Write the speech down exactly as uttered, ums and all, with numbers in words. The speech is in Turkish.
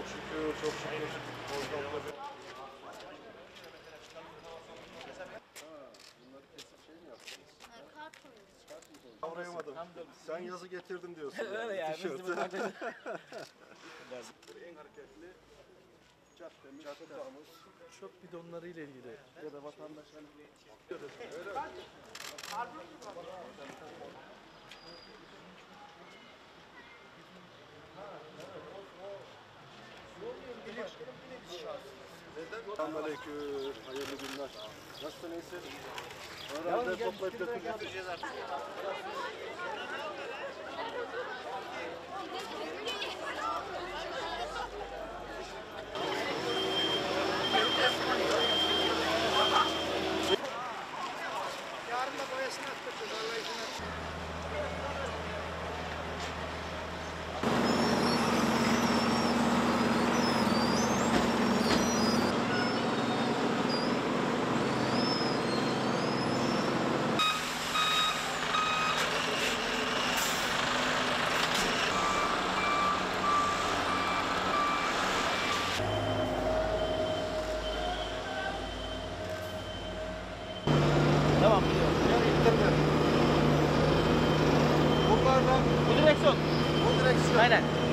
Çok şükür, çok şükür. Bunları kesip şey mi yaptınız? Kavrayamadım. Sen yazı getirdim diyorsun. Öyle yani. En hareketli caddemiz, sokağımız. Çöp bidonları ile ilgili ya da vatandaşların Öyle. Selamünaleyküm, hayırlı günler. Nasılsın, iyisin? Herhalde toplayıp götüreceğiz artık. Yarın da boyasını attıracağız, Allah izin versin. Tamam biliyorum. Bunlardan Bu direksiyon. bu direksiyon. Aynen.